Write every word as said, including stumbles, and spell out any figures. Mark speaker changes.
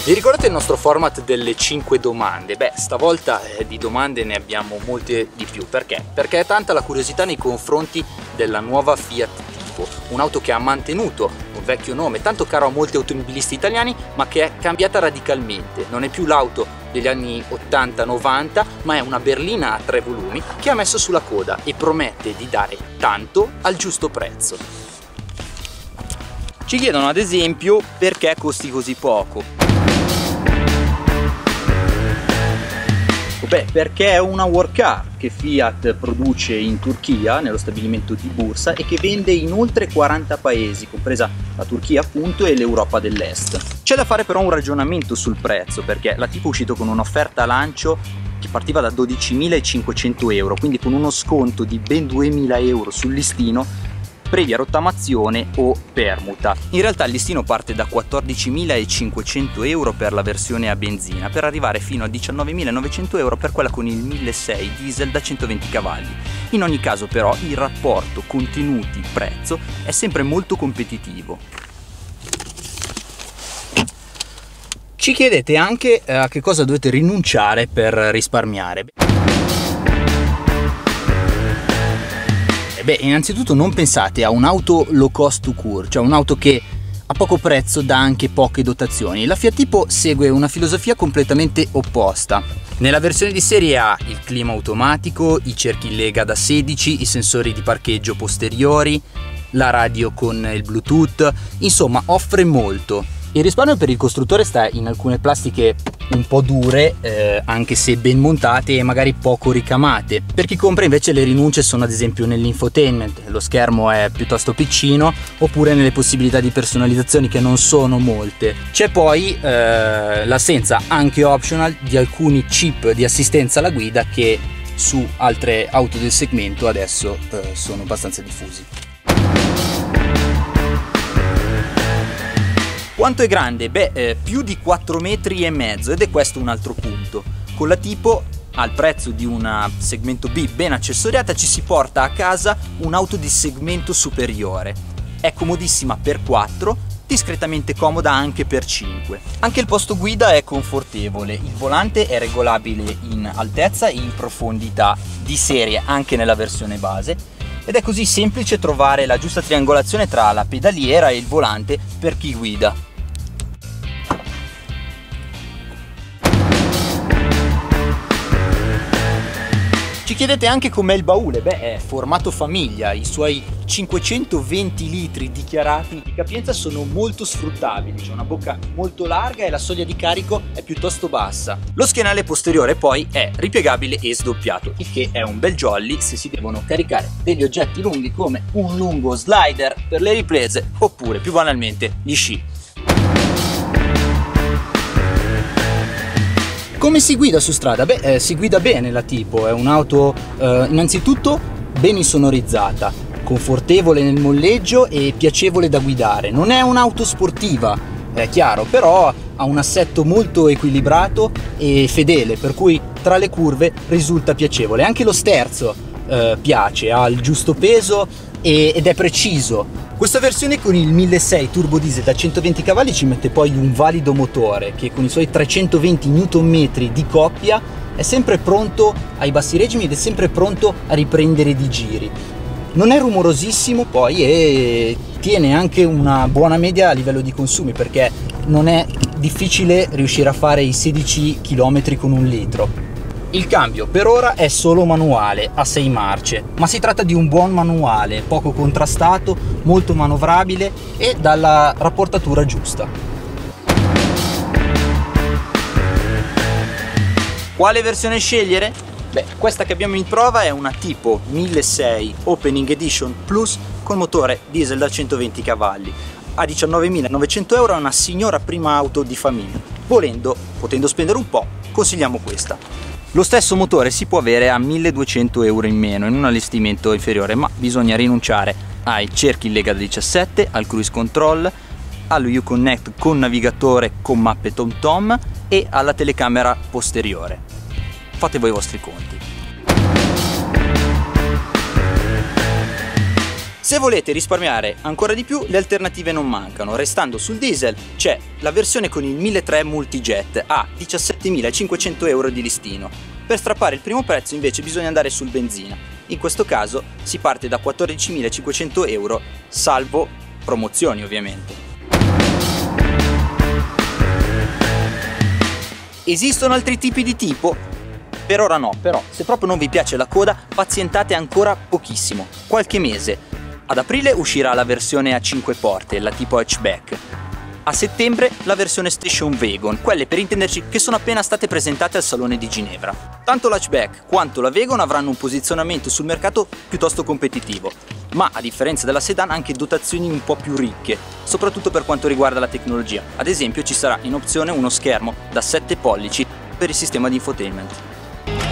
Speaker 1: Vi ricordate il nostro format delle cinque domande? Beh, stavolta eh, di domande ne abbiamo molte di più. Perché? Perché è tanta la curiosità nei confronti della nuova Fiat Tipo, un'auto che ha mantenuto un vecchio nome, tanto caro a molti automobilisti italiani, ma che è cambiata radicalmente. Non è più l'auto degli anni ottanta novanta, ma è una berlina a tre volumi che ha messo sulla coda e promette di dare tanto al giusto prezzo. Ci chiedono ad esempio perché costi così poco. Beh, perché è una work car che Fiat produce in Turchia, nello stabilimento di Bursa, e che vende in oltre quaranta paesi, compresa la Turchia appunto e l'Europa dell'Est. C'è da fare però un ragionamento sul prezzo, perché la Tipo è uscito con un'offerta a lancio che partiva da dodicimilacinquecento euro, quindi con uno sconto di ben duemila euro sul listino, previa rottamazione o permuta. In realtà il listino parte da quattordicimilacinquecento euro per la versione a benzina, per arrivare fino a diciannovemilanovecento euro per quella con il milleseicento diesel da centoventi cavalli. In ogni caso però il rapporto contenuti-prezzo è sempre molto competitivo. Ci chiedete anche a che cosa dovete rinunciare per risparmiare. Beh, innanzitutto non pensate a un'auto low cost to cure, cioè un'auto che a poco prezzo dà anche poche dotazioni. La Fiat Tipo segue una filosofia completamente opposta. Nella versione di serie ha il clima automatico, i cerchi in lega da sedici, i sensori di parcheggio posteriori, la radio con il Bluetooth, insomma offre molto. Il risparmio per il costruttore sta in alcune plastiche un po' dure, eh, anche se ben montate e magari poco ricamate. Per chi compra invece le rinunce sono ad esempio nell'infotainment, lo schermo è piuttosto piccino, oppure nelle possibilità di personalizzazione che non sono molte. C'è poi eh, l'assenza anche optional di alcuni chip di assistenza alla guida che su altre auto del segmento adesso eh, sono abbastanza diffusi. Quanto è grande? Beh, eh, più di quattro metri e mezzo, ed è questo un altro punto. Con la Tipo, al prezzo di una segmento B ben accessoriata, ci si porta a casa un'auto di segmento superiore. È comodissima per quattro, discretamente comoda anche per cinque. Anche il posto guida è confortevole, il volante è regolabile in altezza e in profondità di serie anche nella versione base, ed è così semplice trovare la giusta triangolazione tra la pedaliera e il volante per chi guida. Ci chiedete anche com'è il baule? Beh, è formato famiglia, i suoi cinquecentoventi litri dichiarati di capienza sono molto sfruttabili, c'è una bocca molto larga e la soglia di carico è piuttosto bassa. Lo schienale posteriore poi è ripiegabile e sdoppiato, il che è un bel jolly se si devono caricare degli oggetti lunghi come un lungo slider per le riprese oppure più banalmente gli sci. Come si guida su strada? Beh, eh, si guida bene la Tipo, è un'auto eh, innanzitutto ben insonorizzata, confortevole nel molleggio e piacevole da guidare. Non è un'auto sportiva, è chiaro, però ha un assetto molto equilibrato e fedele, per cui tra le curve risulta piacevole. Anche lo sterzo eh, piace, ha il giusto peso e, ed è preciso. Questa versione con il milleseicento turbo diesel da centoventi cavalli ci mette poi un valido motore che con i suoi trecentoventi newton metri di coppia è sempre pronto ai bassi regimi ed è sempre pronto a riprendere di giri. Non è rumorosissimo poi e tiene anche una buona media a livello di consumi, perché non è difficile riuscire a fare i sedici chilometri con un litro. Il cambio per ora è solo manuale a sei marce, ma si tratta di un buon manuale, poco contrastato, molto manovrabile e dalla rapportatura giusta. Quale versione scegliere? Beh, questa che abbiamo in prova è una Tipo milleseicento Opening Edition Plus con motore diesel da centoventi cavalli. A diciannovemilanovecento euro è una signora prima auto di famiglia. Volendo, potendo spendere un po', consigliamo questa. Lo stesso motore si può avere a milleduecento euro in meno in un allestimento inferiore, ma bisogna rinunciare ai cerchi in lega da diciassette, al cruise control, allo Uconnect con navigatore con mappe TomTom e alla telecamera posteriore. Fate voi i vostri conti. Se volete risparmiare ancora di più, le alternative non mancano. Restando sul diesel, c'è la versione con il milletrecento Multijet a diciassettemilacinquecento euro di listino. Per strappare il primo prezzo invece bisogna andare sul benzina. In questo caso si parte da quattordicimilacinquecento euro, salvo promozioni ovviamente. Esistono altri tipi di tipo? Per ora no, però se proprio non vi piace la coda, pazientate ancora pochissimo, qualche mese. Ad aprile uscirà la versione a cinque porte, la tipo hatchback. A settembre la versione Station Wagon, quelle per intenderci che sono appena state presentate al Salone di Ginevra. Tanto l'hatchback quanto la Wagon avranno un posizionamento sul mercato piuttosto competitivo, ma a differenza della sedan anche dotazioni un po' più ricche, soprattutto per quanto riguarda la tecnologia. Ad esempio ci sarà in opzione uno schermo da sette pollici per il sistema di infotainment.